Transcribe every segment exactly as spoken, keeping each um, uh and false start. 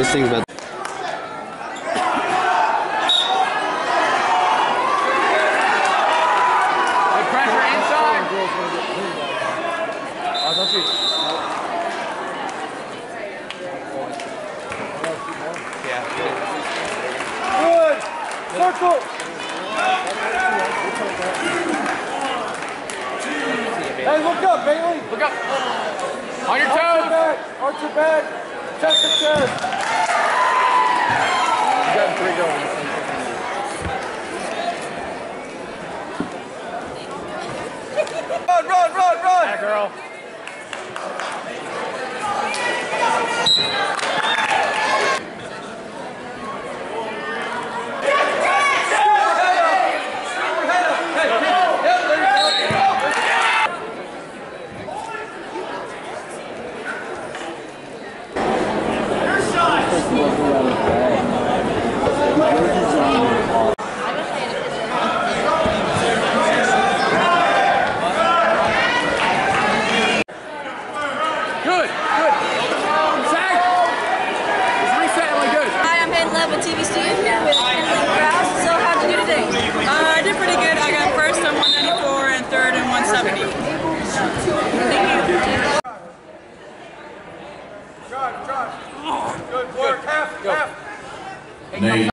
coolest things about. Good. Circle. Hey, look up, Bailey. Look up. On your toes. Arch your back. Arch your back. Chest to chest. You got three going. Run, run, run, run. That girl. Good, good. Zach! It's resetting really good. Hi, I'm Hayden Loeb with T V Studio here with Hayden Loeb. So how'd you do today? Uh, I did pretty good. I got first on one ninety-four and third and one seventy. Thank you. Josh, Josh. Good work. Half, half. Nate.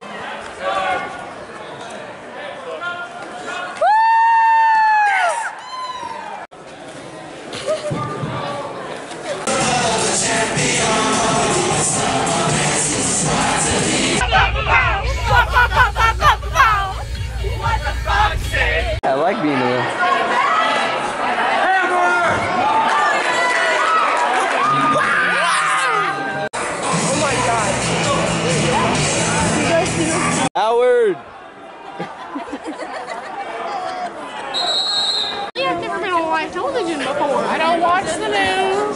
I like being here. Oh my God. Howard! I've never been on live television before. I don't watch the news.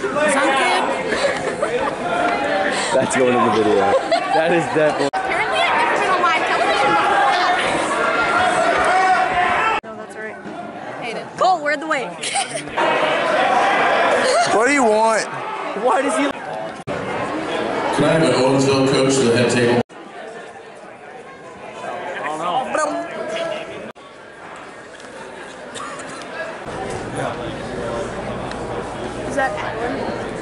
That's going in the video. That is definitely. Apparently, I've never been on live television before. No, that's right. Hayden. Cole, where'd the weight? What do you want? Why does he? Can I have an Owensville coach to the head table? Is that Alan?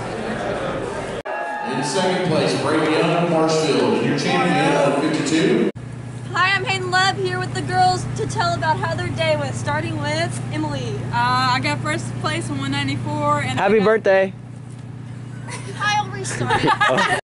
In second place, Brady Young, Marshfield, and your champion of fifty-two. Hi, I'm Hayden Loeb here with the girls to tell about how their day went, starting with Emily. Uh, I got first place on one ninety-four and Happy birthday! I already started.